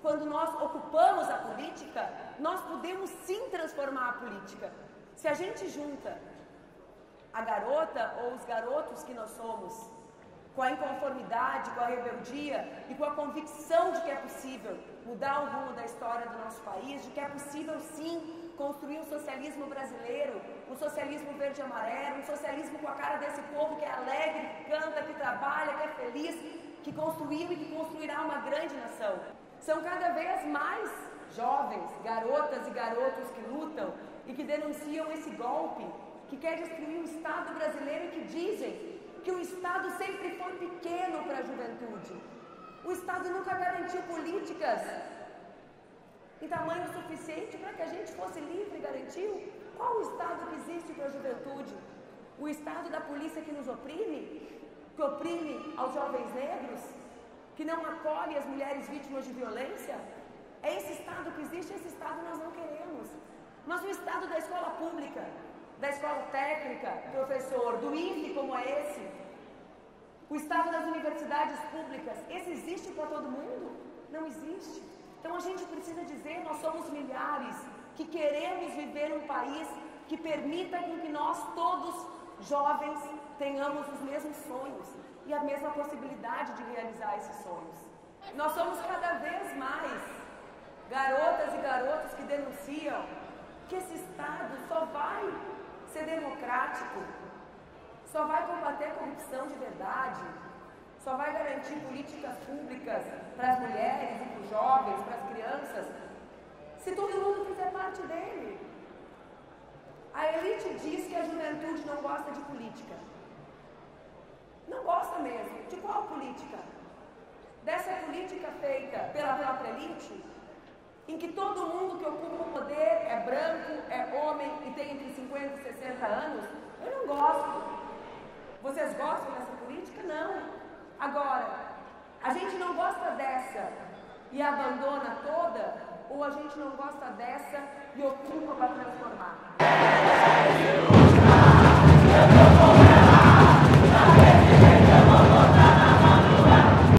quando nós ocupamos a política, nós podemos sim transformar a política. Se a gente junta a garota ou os garotos que nós somos, com a inconformidade, com a rebeldia e com a convicção de que é possível mudar o rumo da história do nosso país, de que é possível sim construir um socialismo brasileiro, um socialismo verde e amarelo, um socialismo com a cara desse povo que é alegre, que canta, que trabalha, que é feliz, que construiu e que construirá uma grande nação. São cada vez mais jovens, garotas e garotos que lutam e que denunciam esse golpe, que quer destruir o Estado brasileiro e que dizem que o Estado sempre foi pequeno para a juventude. O Estado nunca garantiu políticas em tamanho suficiente para que a gente fosse livre e garantiu. Qual o Estado que existe para a juventude? O Estado da polícia que nos oprime? Que oprime aos jovens negros? Que não acolhe as mulheres vítimas de violência? É esse Estado que existe, esse Estado nós não queremos. Mas o Estado da escola pública, da escola técnica, professor, do IFE como é esse, o Estado das universidades públicas, esse existe para todo mundo? Não existe. Então a gente precisa dizer, nós somos milhares que queremos viver um país que permita com que nós todos, jovens, tenhamos os mesmos sonhos e a mesma possibilidade de realizar esses sonhos. Nós somos cada vez mais garotas e garotos que denunciam que esse Estado só vai ser democrático, só vai combater a corrupção de verdade, só vai garantir políticas públicas para as mulheres e para os jovens, para as crianças, se todo mundo fizer parte dele. A elite diz que a juventude não gosta de política. Não gosta mesmo. De qual política? Dessa política feita pela própria elite, em que todo mundo que ocupa o poder é branco, é homem e tem entre 50 e 60 anos? Eu não gosto. Vocês gostam dessa política? Não. Agora, a gente não gosta dessa e abandona toda, ou a gente não gosta dessa e ocupa para transformar?